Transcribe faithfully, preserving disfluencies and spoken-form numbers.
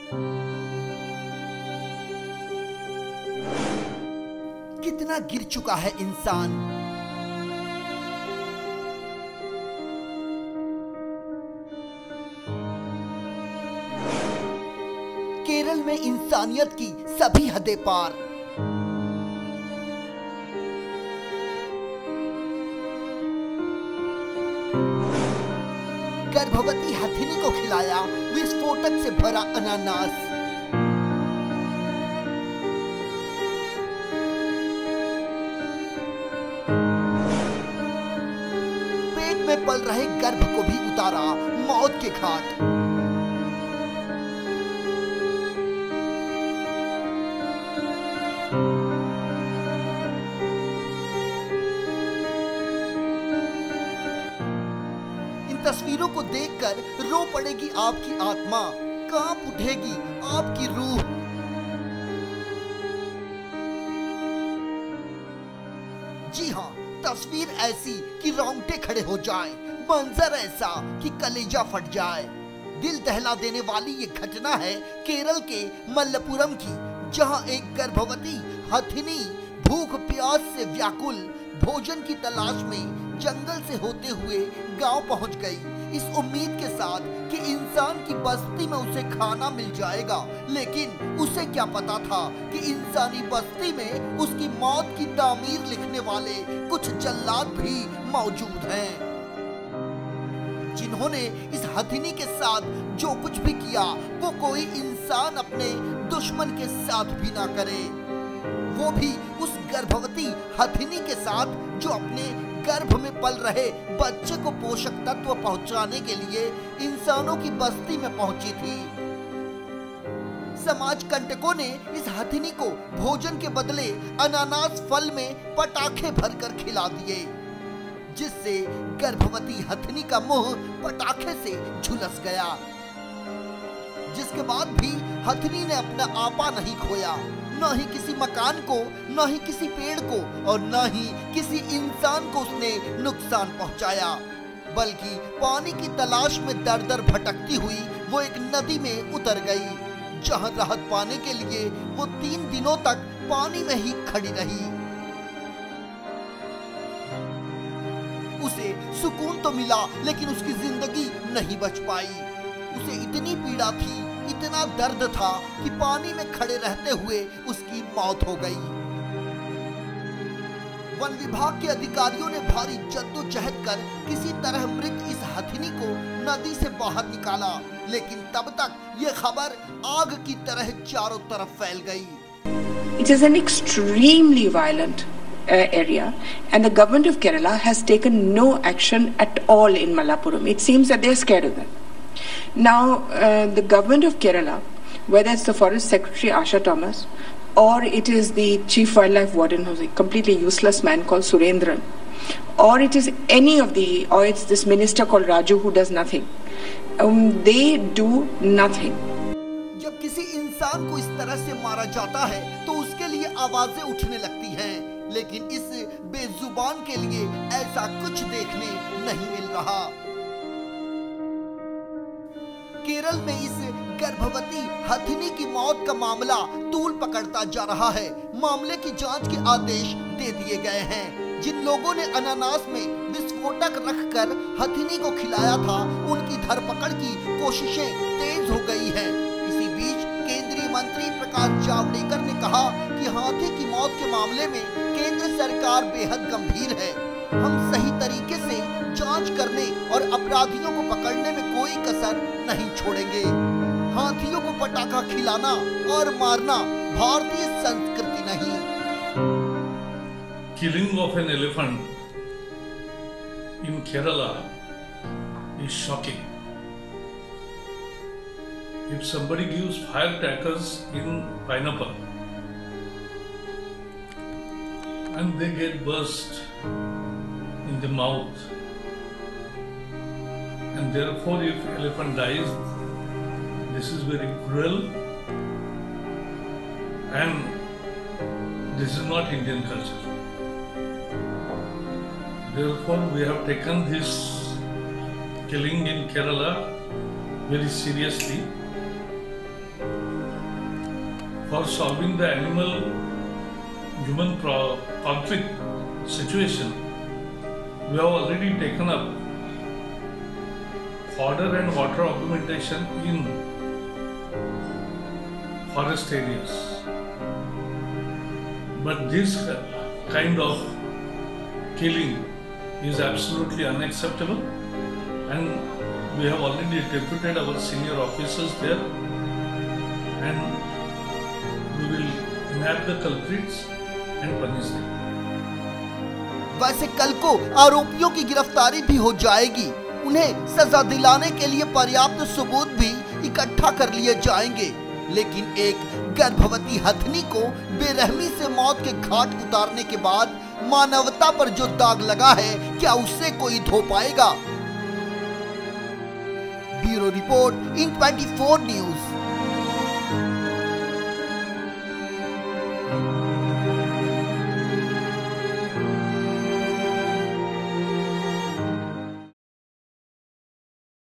कितना गिर चुका है इंसान। केरल में इंसानियत की सभी हदें पार। गर्भवती हथिनी को खिलाया विस्फोटक से भरा अनानास। पेट में पल रहे गर्भ को भी उतारा मौत के घाट। तस्वीरों को देखकर रो पड़ेगी आपकी आत्मा, कांप उठेगी आपकी रूह। जी हां, तस्वीर ऐसी कि रोंगटे खड़े हो जाएं, मंजर ऐसा कि कलेजा फट जाए। दिल दहला देने वाली ये घटना है केरल के मल्लपुरम की, जहां एक गर्भवती हथिनी भूख प्यास से व्याकुल भोजन की तलाश में जंगल से होते हुए गांव पहुंच गई, इस उम्मीद के साथ कि इंसान की बस्ती में उसे खाना मिल जाएगा। लेकिन उसे क्या पता था कि इंसानी बस्ती में उसकी मौत की तामीर लिखने वाले कुछ जल्लाद भी मौजूद हैं, जिन्होंने इस हथिनी के साथ जो कुछ भी किया वो कोई इंसान अपने दुश्मन के साथ भी ना करे, वो भी उस गर्भवती हथिनी के साथ जो अपने गर्भ में पल रहे बच्चे को पोषक तत्व पहुंचाने के लिए इंसानों की बस्ती में पहुंची थी। समाज कंटकों ने इस हथिनी को भोजन के बदले अनानास फल में पटाखे भरकर खिला दिए, जिससे गर्भवती हथिनी का मुंह पटाखे से झुलस गया। जिसके बाद भी हथिनी ने अपना आपा नहीं खोया, न ही किसी मकान को, न ही किसी पेड़ को और न ही किसी इंसान को उसने नुकसान पहुंचाया, बल्कि पानी की तलाश में दर दर भटकती हुई वो एक नदी में उतर गई, जहां राहत पाने के लिए वो तीन दिनों तक पानी में ही खड़ी रही। उसे सुकून तो मिला, लेकिन उसकी जिंदगी नहीं बच पाई। उसे इतनी पीड़ा थी, इतना दर्द था कि पानी में खड़े रहते हुए उसकी मौत हो गई। वन विभाग के अधिकारियों ने भारी जद्दोजहद कर किसी तरह मृत इस हथिनी को नदी से बाहर निकाला, लेकिन तब तक ये खबर आग की तरह चारों तरफ फैल गई। It is an extremely violent uh, area, and the government of Kerala has taken no action at all in Malappuram. It seems that they are scared of that. Now, uh, the government of Kerala, whether it's the Forest Secretary Asha Thomas, or it is the Chief Wildlife Warden, who's a completely useless man called Surendran, or it is any of the, or it's this minister called Raju who does nothing, um, they do nothing. जब किसी इंसान को इस तरह से मारा जाता है तो उसके लिए आवाजें उठने लगती हैं, लेकिन इस बेजुबान के लिए ऐसा कुछ देखने नहीं मिल रहा। केरल में इस गर्भवती हथिनी की मौत का मामला तूल पकड़ता जा रहा है। मामले की जांच के आदेश दे दिए गए हैं। जिन लोगों ने अनानास में विस्फोटक रखकर हथिनी को खिलाया था, उनकी धरपकड़ की कोशिशें तेज हो गई हैं। इसी बीच केंद्रीय मंत्री प्रकाश जावड़ेकर ने कहा कि हाथी की मौत के मामले में केंद्र सरकार बेहद गंभीर है। हम सही तरीके से जांच करने और अपराधियों को पकड़ने में कोई कसर नहीं छोड़ेंगे। हाथियों को पटाखा खिलाना और मारना भारतीय संस्कृति नहीं। Killing of an elephant in Kerala is shocking. If somebody gives firecrackers in pineapple and they get burst in the mouth, and therefore if elephant dies, this is very cruel, and this is not Indian culture. Therefore we have taken this killing in Kerala very seriously, for solving the animal-human conflict situation, we have already taken up fodder and water augmentation in forest areas. But this kind of killing is absolutely unacceptable, and we have already deputed our senior officers there, and we will nab the culprits and punish them. वैसे कल को आरोपियों की गिरफ्तारी भी हो जाएगी। उन्हें सजा दिलाने के लिए पर्याप्त सबूत भी इकट्ठा कर लिए जाएंगे। लेकिन एक गर्भवती हथनी को बेरहमी से मौत के घाट उतारने के बाद मानवता पर जो दाग लगा है, क्या उससे कोई धो पाएगा? ब्यूरो रिपोर्ट इन चौबीस न्यूज।